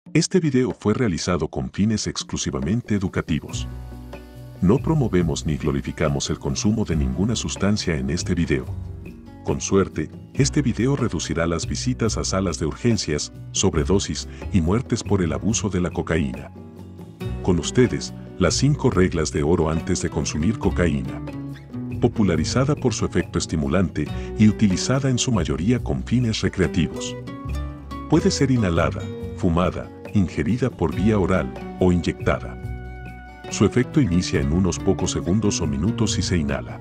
Este video fue realizado con fines exclusivamente educativos. No promovemos ni glorificamos el consumo de ninguna sustancia en este video. Con suerte, este video reducirá las visitas a salas de urgencias, sobredosis y muertes por el abuso de la cocaína. Con ustedes, las 5 reglas de oro antes de consumir cocaína. Popularizada por su efecto estimulante y utilizada en su mayoría con fines recreativos. Puede ser inhalada, fumada, ingerida por vía oral o inyectada. Su efecto inicia en unos pocos segundos o minutos si se inhala.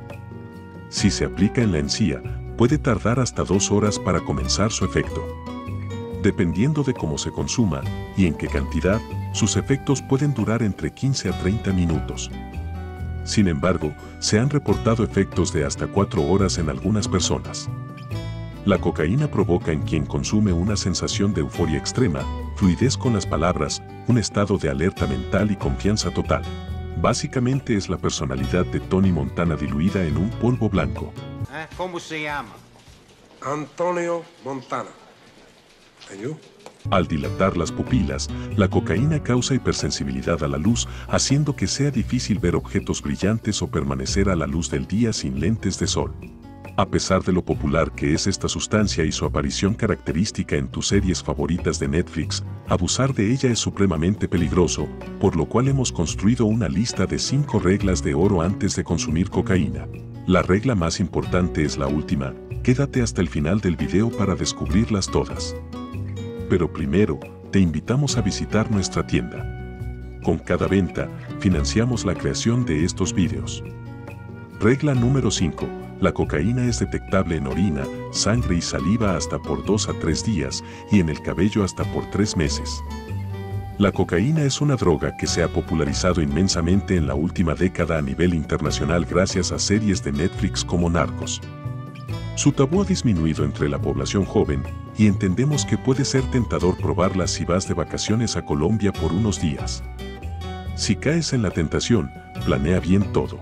Si se aplica en la encía, puede tardar hasta 2 horas para comenzar su efecto. Dependiendo de cómo se consuma y en qué cantidad, sus efectos pueden durar entre 15 a 30 minutos. Sin embargo, se han reportado efectos de hasta 4 horas en algunas personas. La cocaína provoca en quien consume una sensación de euforia extrema, fluidez con las palabras, un estado de alerta mental y confianza total. Básicamente es la personalidad de Tony Montana diluida en un polvo blanco. ¿Cómo se llama? Antonio Montana. ¿Y tú? Al dilatar las pupilas, la cocaína causa hipersensibilidad a la luz, haciendo que sea difícil ver objetos brillantes o permanecer a la luz del día sin lentes de sol. A pesar de lo popular que es esta sustancia y su aparición característica en tus series favoritas de Netflix, abusar de ella es supremamente peligroso, por lo cual hemos construido una lista de 5 reglas de oro antes de consumir cocaína. La regla más importante es la última, quédate hasta el final del video para descubrirlas todas. Pero primero, te invitamos a visitar nuestra tienda. Con cada venta, financiamos la creación de estos videos. Regla número 5. La cocaína es detectable en orina, sangre y saliva hasta por 2 a 3 días y en el cabello hasta por 3 meses. La cocaína es una droga que se ha popularizado inmensamente en la última década a nivel internacional gracias a series de Netflix como Narcos. Su tabú ha disminuido entre la población joven y entendemos que puede ser tentador probarla si vas de vacaciones a Colombia por unos días. Si caes en la tentación, planea bien todo.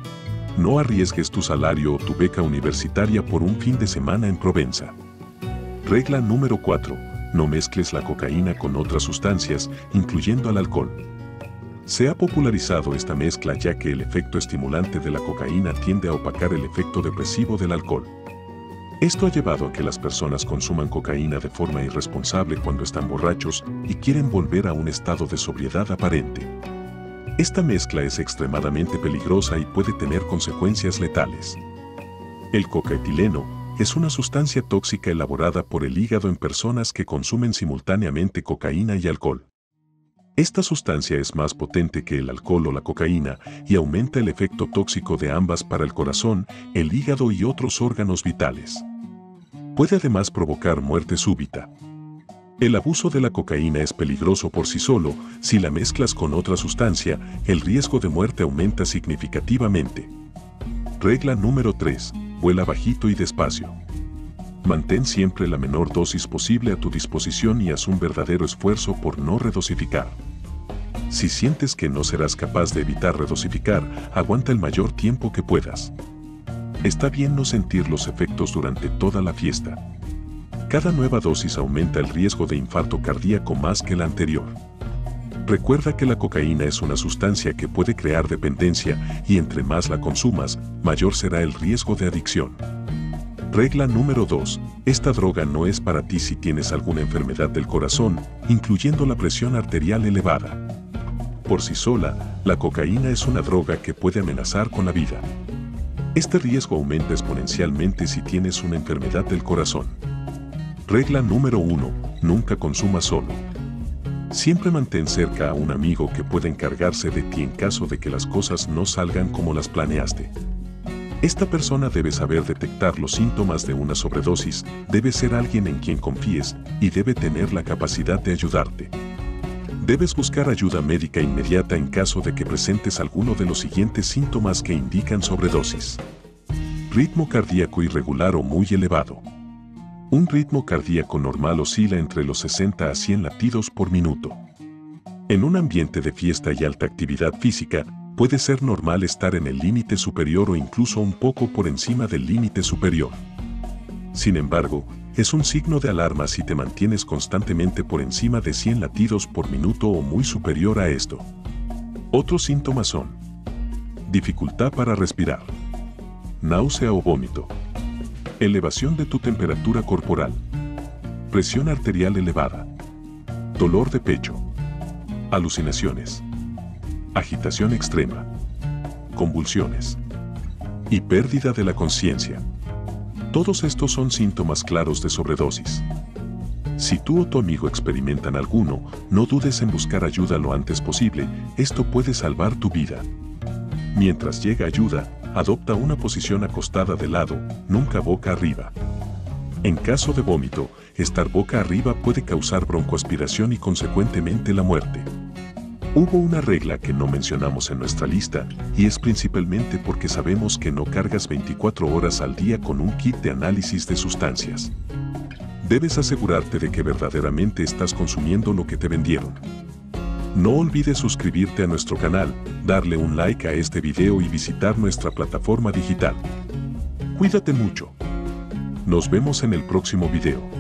No arriesgues tu salario o tu beca universitaria por un fin de semana en Provenza. Regla número 4. No mezcles la cocaína con otras sustancias, incluyendo al alcohol. Se ha popularizado esta mezcla ya que el efecto estimulante de la cocaína tiende a opacar el efecto depresivo del alcohol. Esto ha llevado a que las personas consuman cocaína de forma irresponsable cuando están borrachos y quieren volver a un estado de sobriedad aparente. Esta mezcla es extremadamente peligrosa y puede tener consecuencias letales. El cocaetileno es una sustancia tóxica elaborada por el hígado en personas que consumen simultáneamente cocaína y alcohol. Esta sustancia es más potente que el alcohol o la cocaína y aumenta el efecto tóxico de ambas para el corazón, el hígado y otros órganos vitales. Puede además provocar muerte súbita. El abuso de la cocaína es peligroso por sí solo, si la mezclas con otra sustancia, el riesgo de muerte aumenta significativamente. Regla número 3. Vuela bajito y despacio. Mantén siempre la menor dosis posible a tu disposición y haz un verdadero esfuerzo por no redosificar. Si sientes que no serás capaz de evitar redosificar, aguanta el mayor tiempo que puedas. Está bien no sentir los efectos durante toda la fiesta. Cada nueva dosis aumenta el riesgo de infarto cardíaco más que la anterior. Recuerda que la cocaína es una sustancia que puede crear dependencia y entre más la consumas, mayor será el riesgo de adicción. Regla número 2. Esta droga no es para ti si tienes alguna enfermedad del corazón, incluyendo la presión arterial elevada. Por sí sola, la cocaína es una droga que puede amenazar con la vida. Este riesgo aumenta exponencialmente si tienes una enfermedad del corazón. Regla número 1. Nunca consumas solo. Siempre mantén cerca a un amigo que pueda encargarse de ti en caso de que las cosas no salgan como las planeaste. Esta persona debe saber detectar los síntomas de una sobredosis, debe ser alguien en quien confíes y debe tener la capacidad de ayudarte. Debes buscar ayuda médica inmediata en caso de que presentes alguno de los siguientes síntomas que indican sobredosis. Ritmo cardíaco irregular o muy elevado. Un ritmo cardíaco normal oscila entre los 60 a 100 latidos por minuto. En un ambiente de fiesta y alta actividad física, puede ser normal estar en el límite superior o incluso un poco por encima del límite superior. Sin embargo, es un signo de alarma si te mantienes constantemente por encima de 100 latidos por minuto o muy superior a esto. Otros síntomas son dificultad para respirar, náusea o vómito, elevación de tu temperatura corporal, presión arterial elevada, dolor de pecho, alucinaciones, agitación extrema, convulsiones y pérdida de la conciencia. Todos estos son síntomas claros de sobredosis. Si tú o tu amigo experimentan alguno, no dudes en buscar ayuda lo antes posible, esto puede salvar tu vida. Mientras llega ayuda, adopta una posición acostada de lado, nunca boca arriba. En caso de vómito, estar boca arriba puede causar broncoaspiración y consecuentemente la muerte. Hubo una regla que no mencionamos en nuestra lista, y es principalmente porque sabemos que no cargas 24 horas al día con un kit de análisis de sustancias. Debes asegurarte de que verdaderamente estás consumiendo lo que te vendieron. No olvides suscribirte a nuestro canal, darle un like a este video y visitar nuestra plataforma digital. Cuídate mucho. Nos vemos en el próximo video.